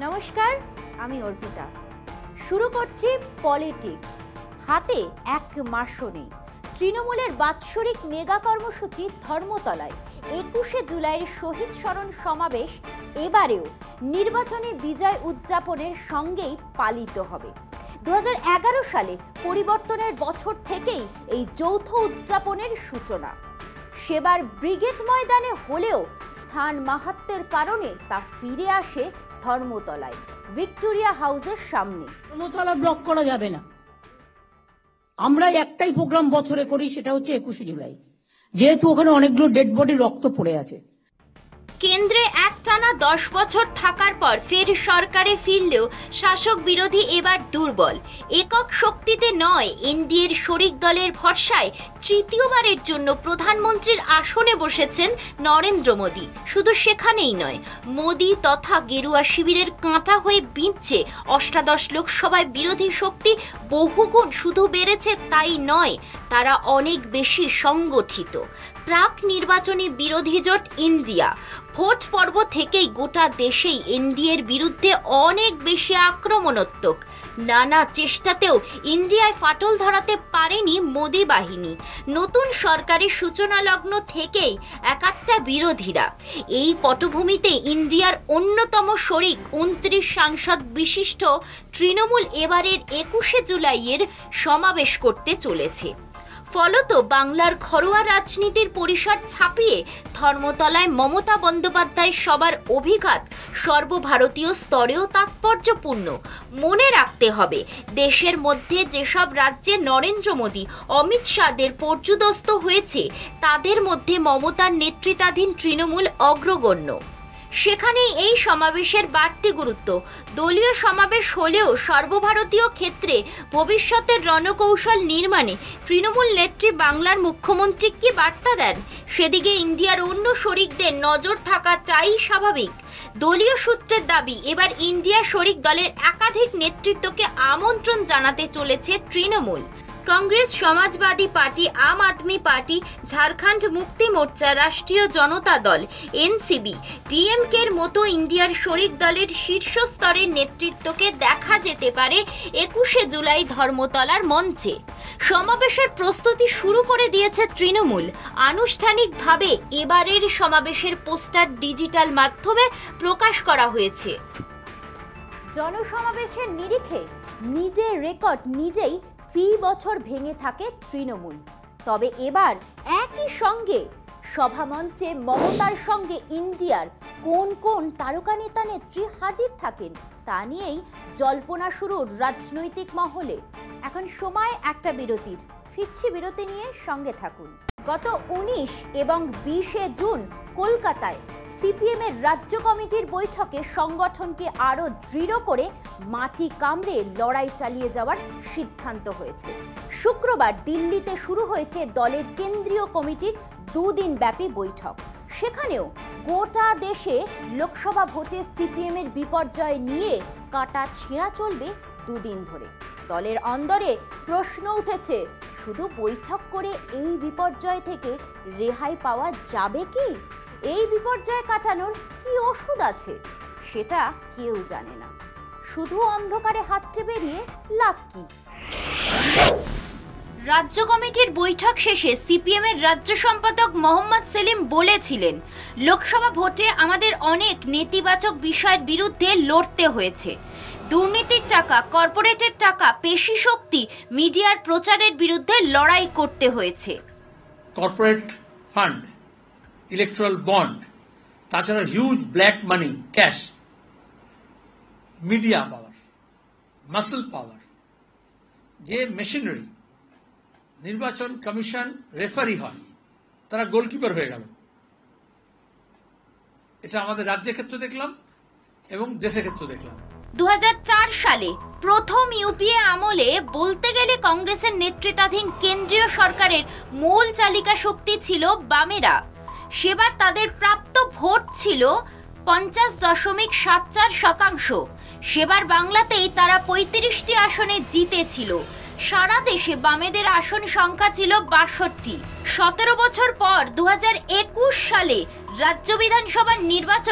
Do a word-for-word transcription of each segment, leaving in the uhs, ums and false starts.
নমস্কার, আমি অর্পিতা। শুরু করছি পলিটিক্স। হাতে এক মাসও নেই। তৃণমূলের বাৎসরিক মেগা কর্মসূচি ধর্মতলায় একুশে জুলাইয়ের শহীদ স্মরণ সমাবেশ এবারেও নির্বাচনী বিজয় উদযাপনের সঙ্গেই পালিত হবে। দু হাজার এগারো সালে পরিবর্তনের বছর থেকেই এই যৌথ উদযাপনের সূচনা। সেবার ব্রিগেড ময়দানে হলেও স্থান মাহাত্ম্যের কারণে তা ফিরে আসে ধর্মতলায়, ভিক্টোরিয়া হাউসের সামনে। ধর্মতলা ব্লক করা যাবে না। আমরা একটাই প্রোগ্রাম বছরে করি, সেটা হচ্ছে একুশে জুলাই, যেহেতু ওখানে অনেকগুলো ডেড বডি রক্ত পড়ে আছে। কেন্দ্রে একটানা দশ বছর থাকার পর ফের সরকারে ফিরলেও শাসক বিরোধী এবার দুর্বল। একক শক্তিতে নয়, এনডিএর শরিক দলের ভরসায় তৃতীয়বারের জন্য প্রধানমন্ত্রীর আসনে বসেছেন নরেন্দ্র মোদী। শুধু সেখানেই নয়, মোদী তথা গেরুয়া শিবিরের কাঁটা হয়ে বিঁধছে অষ্টাদশ লোকসভায় বিরোধী শক্তি বহুগুণ। শুধু বেড়েছে তাই নয়, তারা অনেক বেশি সংগঠিত। প্রাক নির্বাচনী বিরোধী জোট ইন্ডিয়া ভোট পর্ব থেকেই গোটা দেশেই এনডিএর বিরুদ্ধে অনেক বেশি আক্রমণাত্মক। নানা চেষ্টাতেও ইন্ডিয়ায় ফাটল ধরাতে পারেনি মোদী বাহিনী। নতুন সরকারের সূচনা লগ্ন থেকেই একাত্তা বিরোধীরা। এই পটভূমিতে ইন্ডিয়ার অন্যতম শরিক উনত্রিশ সাংসদ বিশিষ্ট তৃণমূল এবারের একুশে জুলাইয়ের সমাবেশ করতে চলেছে। ফলত বাংলার ঘরোয়া রাজনীতির পরিসর ছাপিয়ে ধর্মতলায় মমতা বন্দ্যোপাধ্যায় সবার অভিঘাত সর্বভারতীয় স্তরেও তাৎপর্যপূর্ণ। মনে রাখতে হবে, দেশের মধ্যে যেসব রাজ্যে নরেন্দ্র মোদী অমিত শাহদের পর্যুদস্ত হয়েছে, তাদের মধ্যে মমতার নেতৃত্বাধীন তৃণমূল অগ্রগণ্য। সেখানেই এই সমাবেশের বাড়তি গুরুত্ব। দলীয় সমাবেশ হলেও সর্বভারতীয় ক্ষেত্রে ভবিষ্যতের রণকৌশল নির্মাণে তৃণমূল নেত্রী বাংলার মুখ্যমন্ত্রী কি বার্তা দেন, সেদিকে ইন্ডিয়ার অন্য শরিকদের নজর থাকাটাই স্বাভাবিক। দলীয় সূত্রের দাবি, এবার ইন্ডিয়া শরিক দলের একাধিক নেতৃত্বকে আমন্ত্রণ জানাতে চলেছে তৃণমূল। কংগ্রেস, সমাজবাদী পার্টি, আম আদমি পার্টি, ঝাড়খণ্ড মুক্তি মোর্চা, রাষ্ট্রীয় জনতা দল, এনসিপি, ডিএমকের মতো ইন্ডিয়ার শরিক দলের শীর্ষস্তরের নেতৃত্বকে দেখা যেতে পারে একুশে জুলাই ধর্মতলার মঞ্চে। সমাবেশের প্রস্তুতি শুরু করে দিয়েছে তৃণমূল। আনুষ্ঠানিকভাবে এবারের সমাবেশের পোস্টার ডিজিটাল মাধ্যমে প্রকাশ করা হয়েছে। জনসমাবেশের নিরিখে নিজের রেকর্ড নিজেই ফি বছর ভেঙে থাকে তৃণমূল। তবে এবার একই সঙ্গে সভামঞ্চে মমতার সঙ্গে ইন্ডিয়ার কোন কোন তারকা নেতা নেত্রী হাজির থাকেন, তা নিয়েই জল্পনা শুরু রাজনৈতিক মহলে। এখন সময় একটা বিরতির। ফিরছি বিরতি নিয়ে, সঙ্গে থাকুন। গত উনিশ এবং বিশে জুন কলকাতায় সিপিএম এর রাজ্য কমিটির বৈঠকে সংগঠনকে আরো দৃঢ় করে মাটি কামড়ে লড়াই চালিয়ে যাওয়ার সিদ্ধান্ত হয়েছে। শুক্রবার দিল্লিতে শুরু হয়েছে দলের কেন্দ্রীয় কমিটির দুদিন ব্যাপী বৈঠক। সেখানেও গোটা দেশে লোকসভা ভোটে সিপিএম এর বিপর্যয় নিয়ে কাটা ছেঁড়া চলবে দুদিন ধরে। দলের অন্দরে প্রশ্ন উঠেছে, শুধু বৈঠক করে এই বিপর্যয় থেকে রেহাই পাওয়া যাবে কি? এই বিপর্যয় কাটানোর কি ওষুধ আছে, সেটা কেউ জানে না। শুধু অন্ধকারে হাতড়ে বেরিয়ে লাভ কি? রাজ্য কমিটির বৈঠক শেষে সিপিএম এর রাজ্য সম্পাদক মোহাম্মদ সেলিম বলেছিলেন, লোকসভা ভোটে আমাদের অনেক নেতিবাচক বিষয়ের বিরুদ্ধে লড়তে হয়েছে। দুর্নীতির টাকা, কর্পোরেটের টাকা, পেশি শক্তি, মিডিয়ার প্রচারের বিরুদ্ধে লড়াই করতে হয়েছে। কর্পোরেট ফান্ড, ইলেকট্রাল বন্ড, তাছাড়া huge black money, cash, media power, muscle power, যে মেশিনারি নির্বাচন কমিশন রেফারি হয়, তারা গোলকিপার হয়ে গেল। এটা আমাদের রাজ্যের ক্ষেত্রে দেখলাম এবং দেশের ক্ষেত্রে দেখলাম। দু হাজার চার সালে প্রথম ইউপিএ আমলে বলতে গেলে কংগ্রেসের নেতৃত্বাধীন কেন্দ্রীয় সরকারের মূল চালিকা শক্তি ছিল বামেরা। সেবার তাদের প্রাপ্ত ভোট ছিল পঞ্চাশ দশমিক সাত চার শতাংশ। সেবার বাংলাতেই তারা পঁয়ত্রিশটি আসনে জিতেছিল। সারা দেশে বামেদের আসন সংখ্যা ছিল বাষট্টি। সতেরো বছর পর দু হাজার একুশ সালে রাজ্য বিধানসভার নির্বাচনে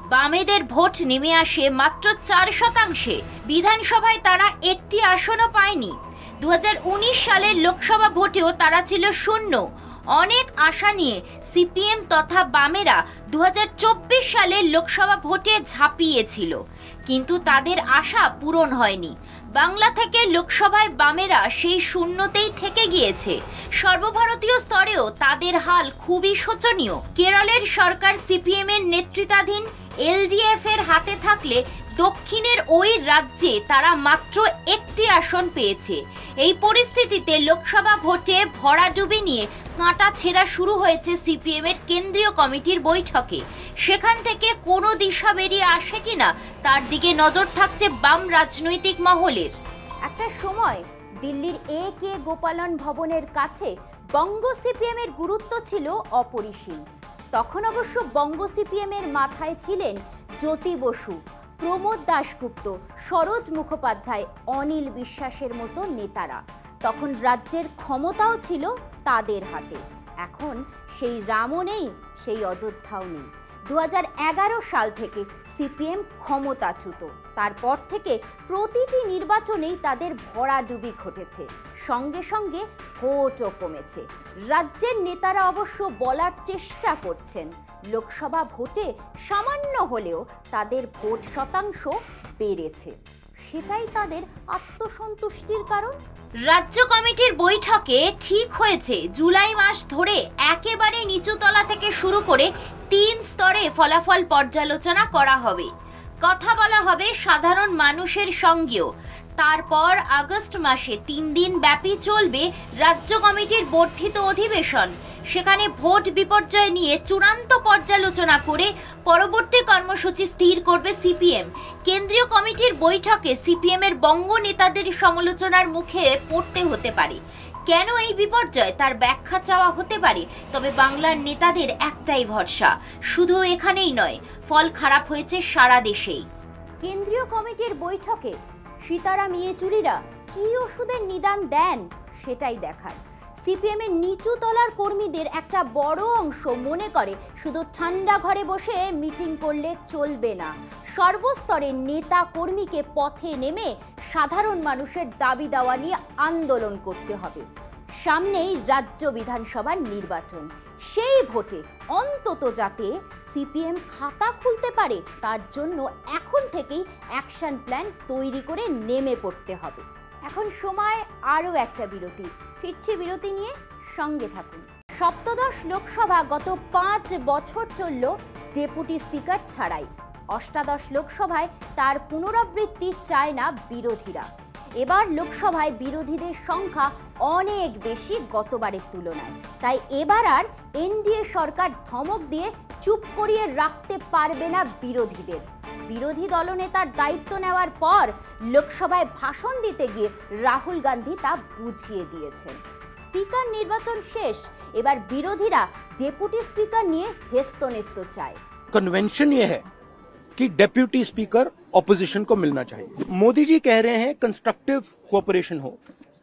বামেদের ভোট নেমে আসে মাত্র চার শতাংশে। বিধানসভায় তারা একটি আসনও পায়নি। দু হাজার উনিশ সালের লোকসভা ভোটেও তারা ছিল শূন্য। অনেক আশা নিয়ে সিপিএম তথা বামেরা দু হাজার চব্বিশ সালের লোকসভা ভোটে ঝাঁপিয়েছিল, কিন্তু তাদের আশা পূরণ হয়নি। বাংলা থেকে লোকসভায় বামেরা সেই শূন্যতেই থেকে গিয়েছে। সর্বভারতীয় স্তরেও তাদের হাল খুবই শোচনীয়। কেরলের সরকার সিপিএম এর নেতৃত্বাধীন এলডিএফ এর হাতে থাকলে দক্ষিণের ওই রাজ্যে তারা মাত্র একটি আসন পেয়েছে। এই পরিস্থিতিতে লোকসভা ভোটে ভরাডুবি নিয়ে কাঁটা ছেঁড়া শুরু হয়েছে সিপিএম এর কেন্দ্রীয় কমিটির বৈঠকে। সেখান থেকে কোনো দিশা বেরিয়ে আসে কিনা তার দিকে নজর থাকছে বাম রাজনৈতিক মহলের। একটা সময় দিল্লির এ কে গোপালন ভবনের কাছে বঙ্গ সিপিএম এর গুরুত্ব ছিল অপরিসীম। তখন অবশ্য বঙ্গ সিপিএম এর মাথায় ছিলেন জ্যোতি বসু, প্রমোদ দাশগুপ্ত, সরোজ মুখোপাধ্যায়, অনিল বিশ্বাসের মতো নেতারা। তখন রাজ্যের ক্ষমতাও ছিল তাদের হাতে। এখন সেই রামও নেই, সেই অযোধ্যাও নেই। দু হাজার এগারো সাল থেকে সিপিএম ক্ষমতাচ্যুত। তারপর থেকে প্রতিটি নির্বাচনেই তাদের ভরাডুবি ঘটেছে, সঙ্গে সঙ্গে ভোটও কমেছে। রাজ্যের নেতারা অবশ্য বলার চেষ্টা করছেন, লোকসভা ভোটে সামান্য হলেও তাদের ভোট শতাংশ বেড়েছে। সেটাই তাদের আত্মসন্তুষ্টির কারণ। রাজ্য কমিটির বৈঠকে ঠিক হয়েছে জুলাই মাস ধরে একেবারে নিচুতলা থেকে শুরু করে তিন স্তরে ফলাফল পর্যালোচনা করা হবে। কথা বলা হবে সাধারণ মানুষের সঙ্গেও। তারপর আগস্ট মাসে তিন দিন ব্যাপী চলবে রাজ্য কমিটির বর্ধিত অধিবেশন। সেখানে ভোট বিপর্যয় নিয়ে চূড়ান্ত পর্যালোচনা করে পরবর্তী কর্মসূচি স্থির করবে সিপিএম। কেন্দ্রীয় কমিটির বৈঠকে সিপিএম এর বঙ্গ নেতাদের সমালোচনার মুখে পড়তে হতে পারে। কেন এই বিপর্যয় তার ব্যাখ্যা চাওয়া হতে পারে। তবে বাংলার নেতাদের একটাই ভরসা, শুধু এখানেই নয়, ফল খারাপ হয়েছে সারা দেশেই। কেন্দ্রীয় কমিটির বৈঠকে সীতারাম ইয়েচুরিরা কি ওষুধের নিদান দেন সেটাই দেখার। সিপিএম এর নিচু তলার কর্মীদের একটা বড় অংশ মনে করে শুধু ঠান্ডা ঘরে বসে মিটিং করলে চলবে না। সর্বস্তরের নেতা কর্মীকে পথে নেমে সাধারণ মানুষের দাবি দাওয়া নিয়ে আন্দোলন করতে হবে। সামনেই রাজ্য বিধানসভার নির্বাচন, সেই ভোটে অন্তত যাতে সিপিএম খাতা খুলতে পারে তার জন্য এখন থেকেই অ্যাকশন প্ল্যান তৈরি করে নেমে পড়তে হবে। এখন সময় আরও একটা বিরতি। ফিরছি বিরতি নিয়ে, সঙ্গে থাকুন। সপ্তদশ লোকসভা গত পাঁচ বছর চলল ডেপুটি স্পিকার ছাড়াই। অষ্টাদশ লোকসভায় তার পুনরাবৃত্তি চায় না বিরোধীরা। এবার লোকসভায় বিরোধীদের সংখ্যা অনেক বেশি গতবারের তুলনায়। তাই এবার আর এনডিএ সরকার ধমক দিয়ে চুপ করিয়ে রাখতে পারবে না বিরোধীদের। বিরোধী দলনেতার দায়িত্ব নেওয়ার পর লোকসভায় ভাষণ দিতে গিয়ে রাহুল গান্ধী তা বুঝিয়ে দিয়েছেন। স্পিকার নির্বাচন শেষ, এবার বিরোধীরা ডেপুটি স্পিকার নিয়ে হেস্তনেস্ত চায়। कन्वेंशन ये है कि डेप्यूटी स्पीकर ऑपोजिशन को मिलना चाहिए। मोदी जी कह रहे हैं कंस्ट्रक्टिव कोऑपरेशन हो,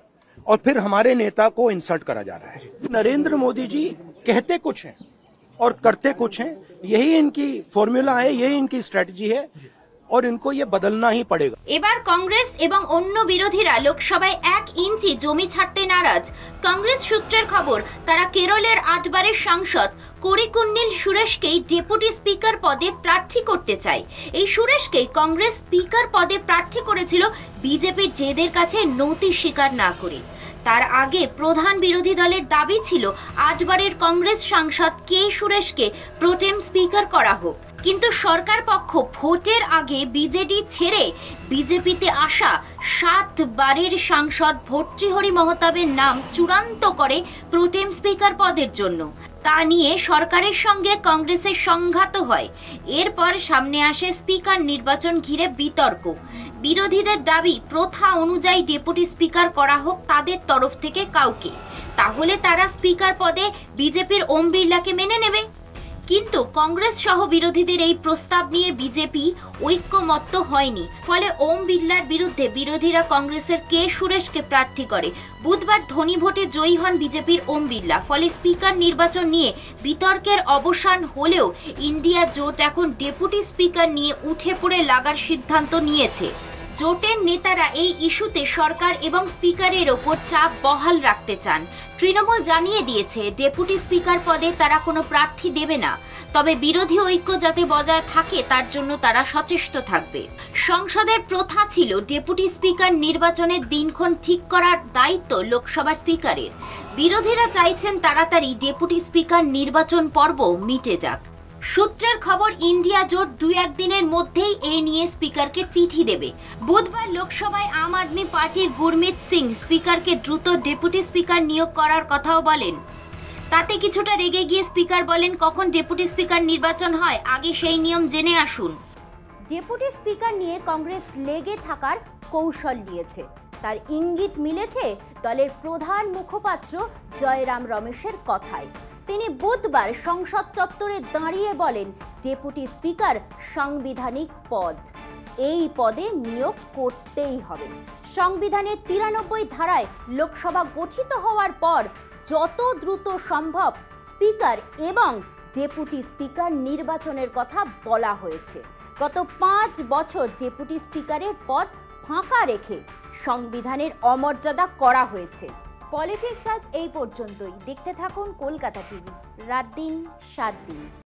और फिर हमारे नेता को इंसल्ट करा जा रहा है। नरेंद्र मोदी जी कहते कुछ हैं और करते कुछ हैं, यही इनकी फॉर्मूला है, यही इनकी स्ट्रेटजी है, और इनको ये बदलना ही पड़ेगा। এবার কংগ্রেস এবং অন্য বিরোধীরা লোকসভায় এক ইঞ্চি জমি ছাড়তে নারাজ। কংগ্রেস সূত্রের খবর, তারা কেরলের আটবারের সাংসদ কোরিকুন্নিল সুরেশকেই ডেপুটি স্পিকার পদে প্রার্থী করতে চায়। এই সুরেশকেই কংগ্রেস স্পিকার পদে প্রার্থী করেছিল বিজেপির জেদের কাছে নতি স্বীকার না করে। তার আগে প্রধান বিরোধী দলের দাবি ছিল আটবারের কংগ্রেস সাংসদ কে সুরেশকে প্রোটেম স্পিকার করা হোক। কিন্তু সরকার পক্ষ ভোটের আগে বিজেডি ছেড়ে বিজেপিতে আসা সাতবারের সাংসদ ভর্তৃহরি মহতাবের নাম চূড়ান্ত করে প্রোটেম স্পিকার পদের জন্য। তা নিয়ে সরকারের সঙ্গে কংগ্রেসের সংঘাত হয়। এরপর সামনে আসে স্পিকার নির্বাচন ঘিরে বিতর্ক। বিরোধীদের দাবি প্রথা অনুযায়ী ডেপুটি স্পিকার করা হোক তাদের তরফ থেকে কাউকে, তাহলে তারা স্পিকার পদে বিজেপির ওম বিড়লাকে মেনে নেবে। কিন্তু কংগ্রেস সহ বিরোধীদের এই প্রস্তাব নিয়ে বিজেপি ঐক্যমত্য হয়নি, ফলে ওম বিড়লার বিরুদ্ধে বিরোধীরা কংগ্রেসের কে সুরেশকে প্রার্থী করে। বুধবার ধ্বনি ভোটে জয়ী হন বিজেপির ওম বিড়লা, ফলে স্পিকার নির্বাচন নিয়ে বিতর্কের অবসান হলেও ইন্ডিয়া জোট এখন ডেপুটি স্পিকার নিয়ে উঠে পড়ে লাগার সিদ্ধান্ত নিয়েছে। জোটের নেতারা এই ইস্যুতে সরকার এবং স্পিকারের ওপর চাপ বহাল রাখতে চান। তৃণমূল জানিয়ে দিয়েছে ডেপুটি স্পিকার পদে তারা কোনো প্রার্থী দেবে না, তবে বিরোধী ঐক্য যাতে বজায় থাকে তার জন্য তারা সচেষ্ট থাকবে। সংসদের প্রথা ছিল ডেপুটি স্পিকার নির্বাচনের দিনক্ষণ ঠিক করার দায়িত্ব লোকসভার স্পিকারের। বিরোধীরা চাইছেন তাড়াতাড়ি ডেপুটি স্পিকার নির্বাচন পর্ব মিটে যাক। সূত্রের খবর, ইন্ডিয়া জোট দুই একদিনের মধ্যেই এ নিয়ে স্পিকারকে চিঠি দেবে। বুধবার লোকসভায় আম আদমি পার্টির গুরমিত সিং স্পিকারকে দ্রুত ডেপুটি স্পিকার নিয়োগ করার কথাও বলেন। তাতে কিছুটা রেগে গিয়ে স্পিকার বলেন, কখন ডেপুটি স্পিকার নির্বাচন হয় আগে সেই নিয়ম জেনে আসুন। ডেপুটি স্পিকার নিয়ে কংগ্রেস লেগে থাকার কৌশল নিয়েছে, তার ইঙ্গিত মিলেছে দলের প্রধান মুখপাত্র জয়রাম রমেশের কথায়। তিনি বুধবার সংসদ চত্বরে দাঁড়িয়ে বলেন, ডেপুটি স্পিকার সাংবিধানিক পদ, এই পদে নিয়োগ করতেই হবে। সংবিধানের তিরানব্বই ধারায় লোকসভা গঠিত হওয়ার পর যত দ্রুত সম্ভব স্পিকার এবং ডেপুটি স্পিকার নির্বাচনের কথা বলা হয়েছে। গত পাঁচ বছর ডেপুটি স্পিকারের পদ ফাঁকা রেখে সংবিধানের অমর্যাদা করা হয়েছে। পলিটিক্স আজ এই পর্যন্তই। দেখতে থাকুন কলকাতা টিভি, রাত দিন সাত দিন।